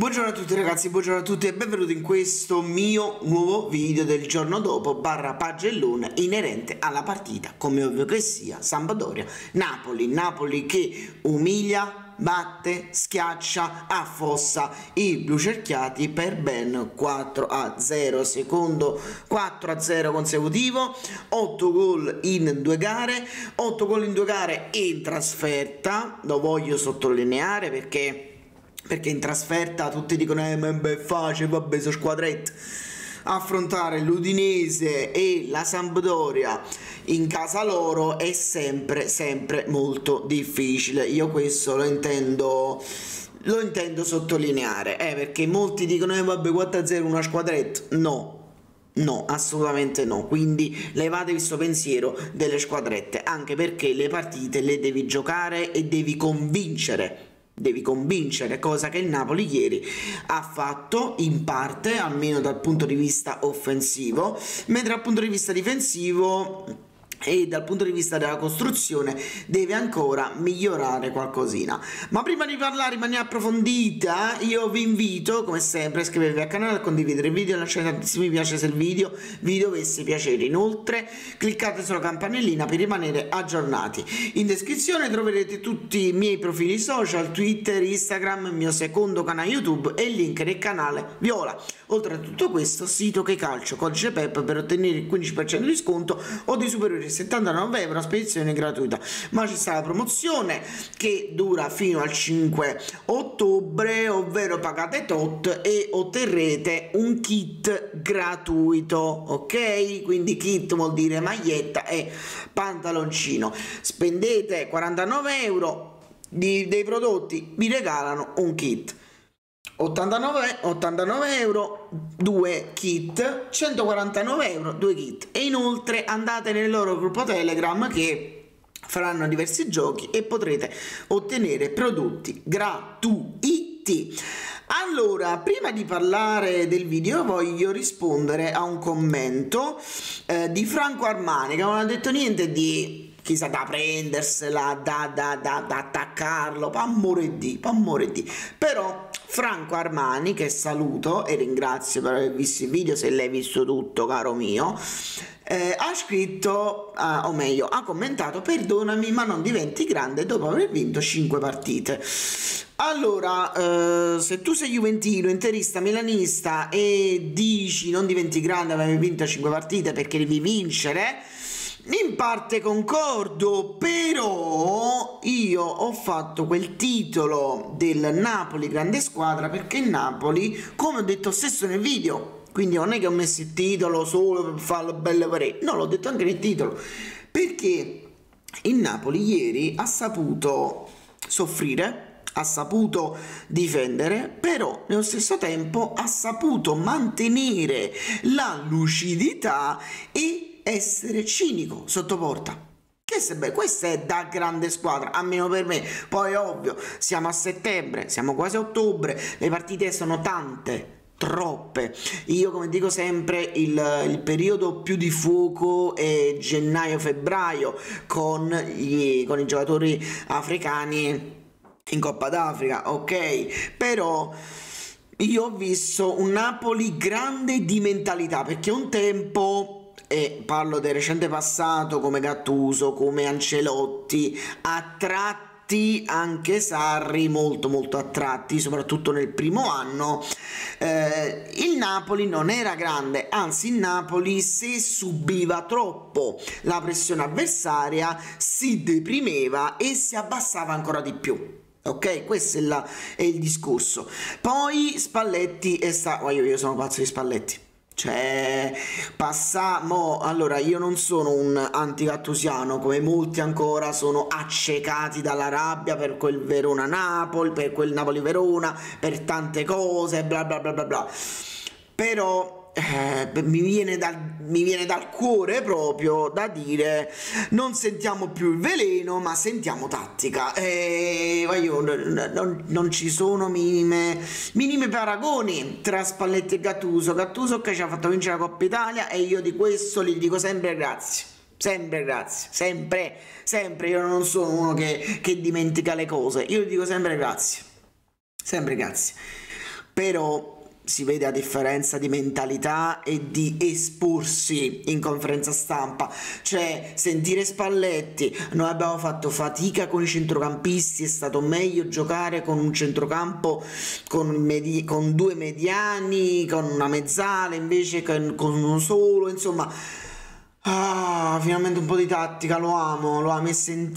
Buongiorno a tutti ragazzi, buongiorno a tutti e benvenuti in questo mio nuovo video del giorno dopo barra pagellone inerente alla partita, come ovvio che sia, Sampdoria-Napoli che umilia, batte, schiaccia, affossa i blucerchiati per ben 4-0, secondo 4-0 consecutivo, 8 gol in 2 gare, 8 gol in 2 gare in trasferta, lo voglio sottolineare perché in trasferta tutti dicono ma è facile, vabbè, sono squadrette. Affrontare l'Udinese e la Sampdoria in casa loro è sempre molto difficile. Io questo lo intendo sottolineare, perché molti dicono vabbè, 4-0 una squadretta. No, assolutamente no, quindi levatevi questo pensiero delle squadrette, anche perché le partite le devi giocare e devi convincere, cosa che il Napoli ieri ha fatto in parte, almeno dal punto di vista offensivo, mentre dal punto di vista difensivo e dal punto di vista della costruzione deve ancora migliorare qualcosina. Ma prima di parlare in maniera approfondita io vi invito come sempre a iscrivervi al canale, a condividere il video, a lasciare tantissimi mi piace se il video vi dovesse piacere. Inoltre cliccate sulla campanellina per rimanere aggiornati. In descrizione troverete tutti i miei profili social, Twitter, Instagram, il mio secondo canale YouTube e il link del canale Viola. Oltre a tutto questo, sito Che Calcio, codice PEP per ottenere il 15% di sconto o di superiori 79 euro, spedizione gratuita. Ma ci sta la promozione che dura fino al 5 ottobre, ovvero pagate tot e otterrete un kit gratuito, ok? Quindi kit vuol dire maglietta e pantaloncino. Spendete 49 euro dei prodotti, vi regalano un kit. 89 euro 2 kit, 149 euro 2 kit, e inoltre andate nel loro gruppo Telegram che faranno diversi giochi e potrete ottenere prodotti gratuiti. Allora, prima di parlare del video voglio rispondere a un commento di Franco Armani, che non ha detto niente di chissà da prendersela, da attaccarlo, per amore di, però Franco Armani, che saluto e ringrazio per aver visto il video, se l'hai visto tutto caro mio, ha scritto, o meglio ha commentato: perdonami ma non diventi grande dopo aver vinto 5 partite. Allora, se tu sei juventino, interista, milanista e dici non diventi grande dopo aver vinto 5 partite perché devi vincere, in parte concordo, però io ho fatto quel titolo del Napoli grande squadra perché il Napoli, come ho detto stesso nel video, quindi non è che ho messo il titolo solo per farlo bello per no, l'ho detto anche nel titolo, perché il Napoli ieri ha saputo soffrire, ha saputo difendere, però nello stesso tempo ha saputo mantenere la lucidità e essere cinico sotto porta. Questa è da grande squadra, almeno per me. Poi ovvio, siamo a settembre, siamo quasi a ottobre, le partite sono tante, troppe. Io, come dico sempre, il periodo più di fuoco è gennaio-febbraio con i giocatori africani in Coppa d'Africa, ok? Però io ho visto un Napoli grande di mentalità, perché un tempo, e parlo del recente passato, come Gattuso, come Ancelotti, a tratti anche Sarri, molto a tratti, soprattutto nel primo anno, il Napoli non era grande, anzi il Napoli, se subiva troppo la pressione avversaria, si deprimeva e si abbassava ancora di più. Ok, questo è il discorso. Poi Spalletti io sono pazzo di Spalletti. Cioè, allora io non sono un antigattusiano come molti ancora sono accecati dalla rabbia per quel Verona-Napoli, per quel Napoli-Verona, per tante cose, bla bla bla bla bla. Però mi viene dal cuore proprio da dire: non sentiamo più il veleno ma sentiamo tattica, non ci sono minime paragoni tra Spalletti e Gattuso che ci ha fatto vincere la Coppa Italia, e io di questo gli dico sempre grazie, sempre, io non sono uno che dimentica le cose, io gli dico sempre grazie. però si vede la differenza di mentalità e di esporsi in conferenza stampa, cioè sentire Spalletti: noi abbiamo fatto fatica con i centrocampisti, è stato meglio giocare con un centrocampo con due mediani, con una mezzala invece che con uno solo, insomma. Finalmente un po' di tattica, lo amo e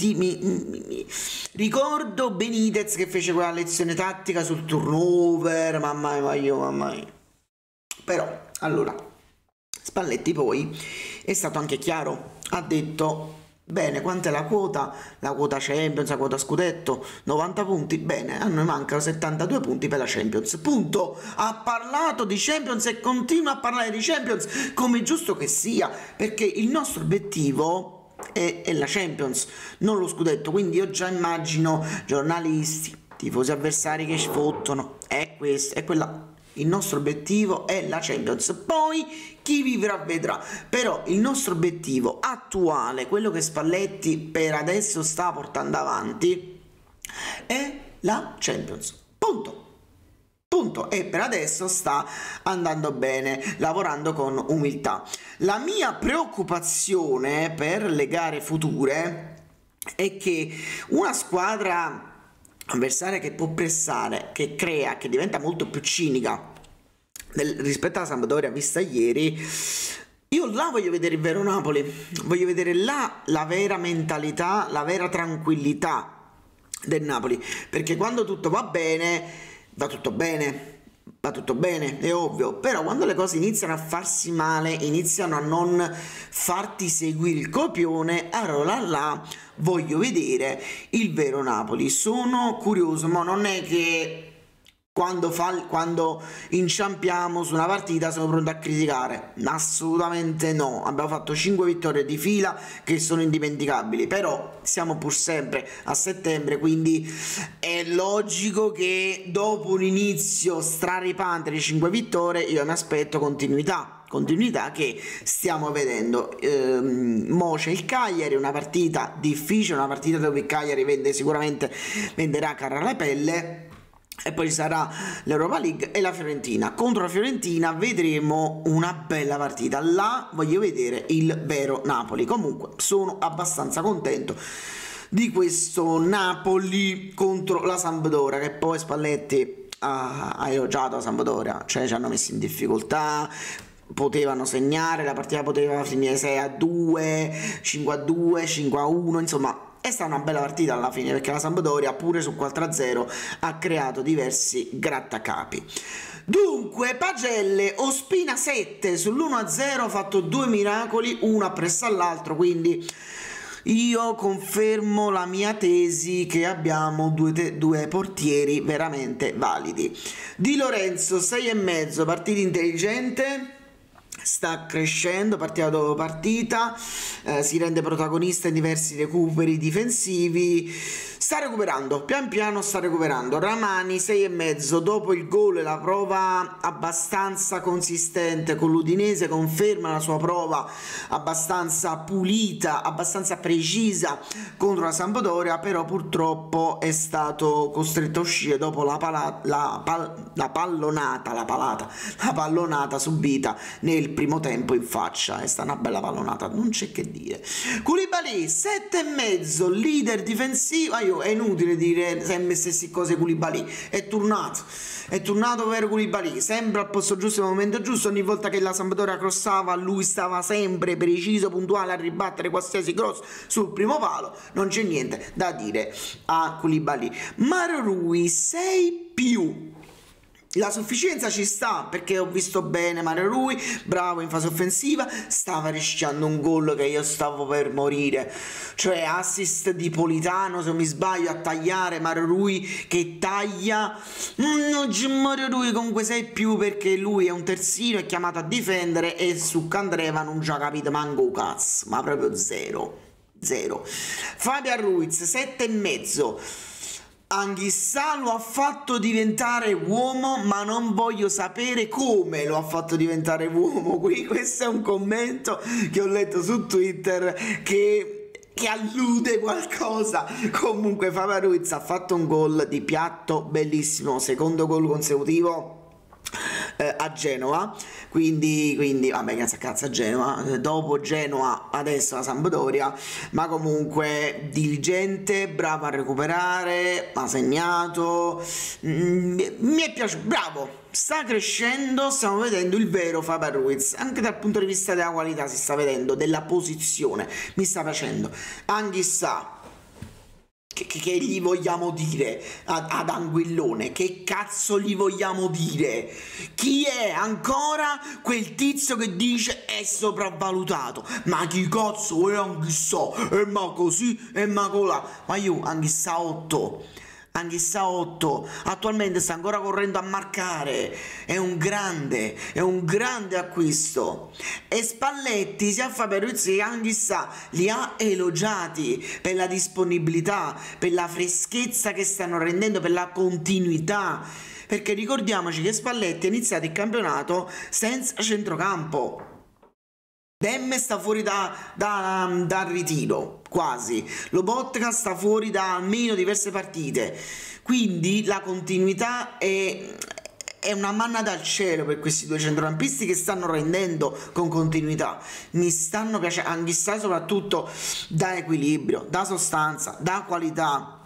ricordo Benitez che fece quella lezione tattica sul turnover, mamma mia. Però, allora, Spalletti poi è stato anche chiaro, ha detto: bene, quant'è la quota? La quota Champions, la quota scudetto, 90 punti, bene, a noi mancano 72 punti per la Champions, punto. Ha parlato di Champions e continua a parlare di Champions, come è giusto che sia, perché il nostro obiettivo è la Champions, non lo scudetto. Quindi io già immagino giornalisti, tifosi avversari che sfottono, è questo, è quella. Il nostro obiettivo è la Champions, poi chi vivrà vedrà, però il nostro obiettivo attuale, quello che Spalletti per adesso sta portando avanti, è la Champions, punto, e per adesso sta andando bene, lavorando con umiltà. La mia preoccupazione per le gare future è che una squadra avversaria che può pressare, che crea, che diventa molto più cinica rispetto alla Sampdoria vista ieri, io là voglio vedere il vero Napoli, voglio vedere là la vera mentalità, la vera tranquillità del Napoli, perché quando tutto va bene, va tutto bene, è ovvio, però quando le cose iniziano a farsi male, iniziano a non farti seguire il copione, allora là voglio vedere il vero Napoli. Sono curioso, ma non è che quando inciampiamo su una partita sono pronto a criticare, assolutamente no. Abbiamo fatto 5 vittorie di fila che sono indimenticabili, però siamo pur sempre a settembre, quindi è logico che dopo un inizio straripante di 5 vittorie io mi aspetto continuità che stiamo vedendo. Mo c'è il Cagliari, una partita difficile, una partita dove il Cagliari venderà cara la pelle, e poi ci sarà l'Europa League e la Fiorentina. Contro la Fiorentina vedremo una bella partita, là voglio vedere il vero Napoli. Comunque sono abbastanza contento di questo Napoli contro la Sampdoria, che poi Spalletti ha elogiato la Sampdoria, cioè ci hanno messo in difficoltà, potevano segnare, la partita poteva finire 6-2, 5-2, 5-1, insomma è stata una bella partita alla fine, perché la Sampdoria pure su 4-0 ha creato diversi grattacapi. Dunque Pagelle, Ospina 7 sull'1-0, ha fatto 2 miracoli, uno appresso all'altro, quindi io confermo la mia tesi che abbiamo due portieri veramente validi. Di Lorenzo 6,5, partita intelligente, sta crescendo partita dopo partita, si rende protagonista in diversi recuperi difensivi, sta recuperando, pian piano sta recuperando. Ramani 6,5, dopo il gol e la prova abbastanza consistente con l'Udinese, conferma la sua prova abbastanza pulita, abbastanza precisa contro la Sampdoria, però purtroppo è stato costretto a uscire dopo la pallonata subita nel primo tempo in faccia. È stata una bella pallonata, non c'è che dire. Koulibaly 7,5, leader difensivo. È inutile dire sempre le stesse cose. Koulibaly è tornato vero Koulibaly, sempre al posto giusto al momento giusto. Ogni volta che la Sampdoria crossava lui stava sempre preciso, puntuale a ribattere qualsiasi cross sul primo palo. Non c'è niente da dire a Koulibaly. Mario Rui 6+. La sufficienza ci sta, perché ho visto bene Mario Rui, bravo in fase offensiva, stava rischiando un gol che io stavo per morire, cioè assist di Politano, se non mi sbaglio, a tagliare Mario Rui che taglia. Non c'è Mario Rui comunque 6+, perché lui è un terzino, è chiamato a difendere, e su Candreva non già capito manco cazzo, ma proprio zero. Fabian Ruiz 7,5. Anghissà lo ha fatto diventare uomo, ma non voglio sapere come lo ha fatto diventare uomo. Questo è un commento che ho letto su Twitter che allude qualcosa. Comunque Fabian Ruiz ha fatto un gol di piatto bellissimo, secondo gol consecutivo a Genova, quindi vabbè, cazzo a Genova, dopo Genoa adesso la Sampdoria, ma comunque diligente, bravo a recuperare, ha segnato, mi è piaciuto, bravo, sta crescendo, stiamo vedendo il vero Faber Ruiz, anche dal punto di vista della qualità si sta vedendo, della posizione, mi sta piacendo. Anghissà, che gli vogliamo dire ad Anguillone? Che cazzo gli vogliamo dire? Chi è ancora quel tizio che dice è sopravvalutato? Ma chi cazzo è Anghissà? E ma così e ma colà? Ma io Anghissà 8, Anghissà 8 attualmente sta ancora correndo a marcare, è un grande acquisto. E Spalletti sia Faber Ruiz che Anghissà li ha elogiati per la disponibilità, per la freschezza che stanno rendendo, per la continuità, perché ricordiamoci che Spalletti ha iniziato il campionato senza centrocampo. Demme sta fuori dal ritiro, quasi. Lobotka sta fuori da almeno diverse partite. Quindi la continuità è una manna dal cielo per questi due centrocampisti che stanno rendendo con continuità. Mi stanno piacendo, Anghissà soprattutto da equilibrio, da sostanza, da qualità.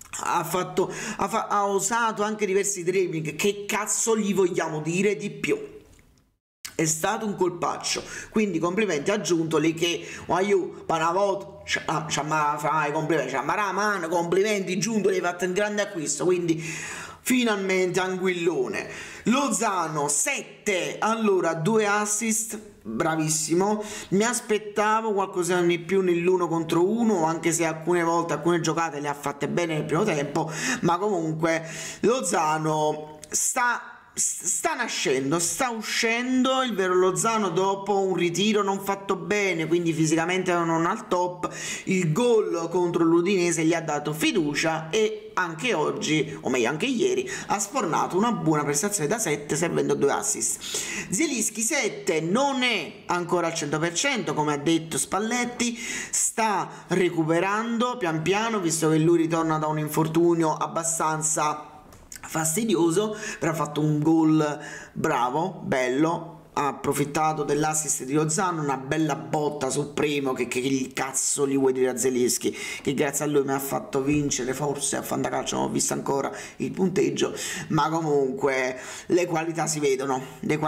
Ha usato anche diversi dribbling. Che cazzo gli vogliamo dire di più? È stato un colpaccio, quindi complimenti a Giuntoli che Panavot fai complimenti, mano, complimenti Giuntoli, hai fatto un grande acquisto, quindi finalmente Anguillone. Lozano 7, allora 2 assist, bravissimo, mi aspettavo qualcosa di più nell'1 contro 1, anche se alcune volte alcune giocate le ha fatte bene nel primo tempo, ma comunque Lozano sta nascendo, sta uscendo il vero Lozano dopo un ritiro non fatto bene, quindi fisicamente non al top. Il gol contro l'Udinese gli ha dato fiducia e anche oggi, o meglio anche ieri, ha sfornato una buona prestazione da 7 servendo 2 assist. Zielinski 7 non è ancora al 100% come ha detto Spalletti, sta recuperando pian piano visto che lui ritorna da un infortunio abbastanza fastidioso, però ha fatto un gol bravo, bello, ha approfittato dell'assist di Lozano, una bella botta sul primo che cazzo gli vuoi dire a Zielinski, che grazie a lui mi ha fatto vincere, forse a Fantacalcio non ho visto ancora il punteggio, ma comunque le qualità si vedono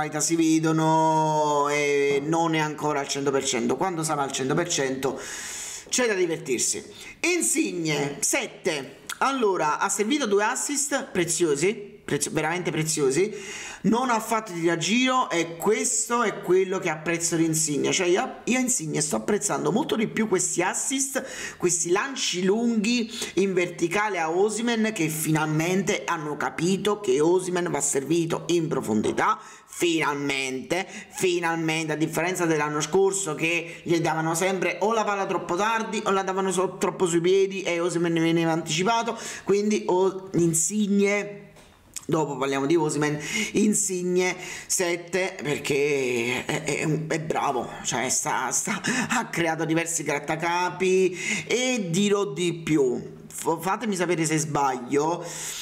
e non è ancora al 100%, quando sarà al 100% c'è da divertirsi. Insigne 7, allora ha servito 2 assist preziosi, veramente preziosi, non ha fatto di raggiro e questo è quello che apprezzo di Insigne, cioè io Insigne sto apprezzando molto di più questi assist, questi lanci lunghi in verticale a Osimhen, che finalmente hanno capito che Osimhen va servito in profondità, finalmente, a differenza dell'anno scorso che gli davano sempre o la palla troppo tardi o la davano troppo sui piedi e Osimhen ne veniva anticipato, quindi Insigne, dopo parliamo di Osimhen, Insigne 7 perché è bravo, cioè ha creato diversi grattacapi e dirò di più, fatemi sapere se sbaglio.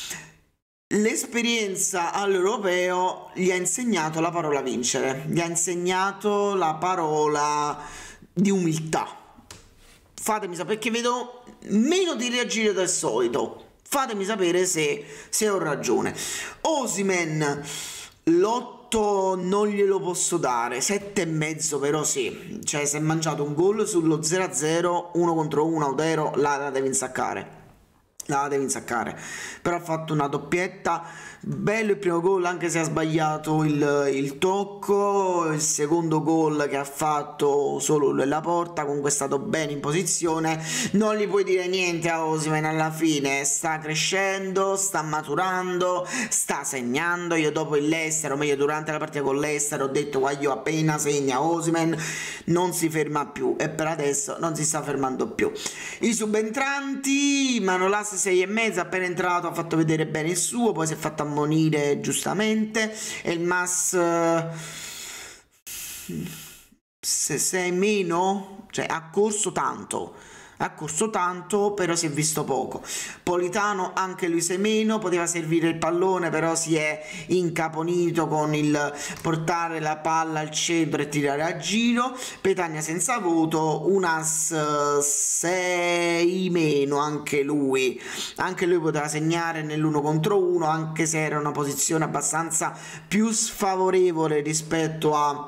L'esperienza all'europeo gli ha insegnato la parola vincere, gli ha insegnato la parola di umiltà. Fatemi sapere, perché vedo meno di reagire del solito. Fatemi sapere se ho ragione. Osimhen l'8 non glielo posso dare, 7,5 però sì, cioè si è mangiato un gol sullo 0-0, 1 contro 1 Audero, la devi insaccare. Però ha fatto una doppietta, bello il primo gol anche se ha sbagliato il tocco, il secondo gol che ha fatto solo lui alla porta, comunque è stato bene in posizione, non gli puoi dire niente a Osimhen, alla fine sta crescendo, sta maturando, sta segnando. Io dopo il Leicester, o meglio durante la partita con Leicester, ho detto guaglio appena segna Osimhen non si ferma più, e per adesso non si sta fermando più. I subentranti, Manolas 6,5, appena entrato ha fatto vedere bene il suo, poi si è fatto ammonire giustamente, e il Mas 6 meno, cioè ha corso tanto, ha corso tanto però si è visto poco. Politano anche lui 6 meno, poteva servire il pallone però si è incaponito con il portare la palla al centro e tirare a giro. Petagna senza voto, un as 6 meno anche lui poteva segnare nell'1 contro 1 anche se era una posizione abbastanza più sfavorevole rispetto a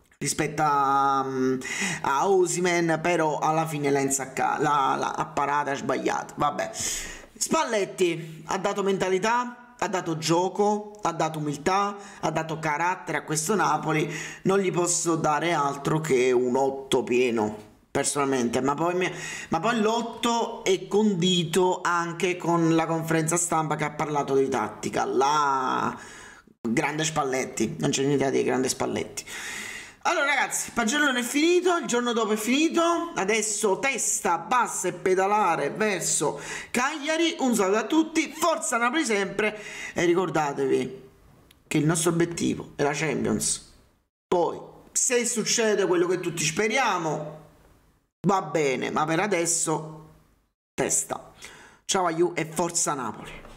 Osimhen, però alla fine l'ha insaccata, la parata sbagliata. Vabbè, Spalletti ha dato mentalità, ha dato gioco, ha dato umiltà, ha dato carattere a questo Napoli. Non gli posso dare altro che un 8 pieno personalmente, ma poi l'8 è condito anche con la conferenza stampa che ha parlato di tattica, la grande Spalletti, non c'è niente da dire, grande Spalletti. Allora ragazzi, Pagellone è finito, il giorno dopo è finito, adesso testa bassa e pedalare verso Cagliari. Un saluto a tutti, forza Napoli sempre e ricordatevi che il nostro obiettivo è la Champions. Poi se succede quello che tutti speriamo va bene, ma per adesso testa. Ciao a you e forza Napoli.